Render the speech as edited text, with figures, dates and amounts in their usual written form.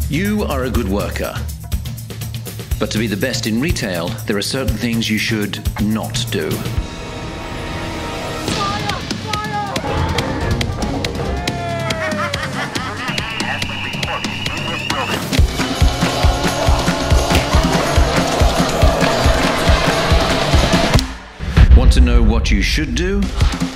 You are a good worker. But to be the best in retail, there are certain things you should not do. Want to know what you should do?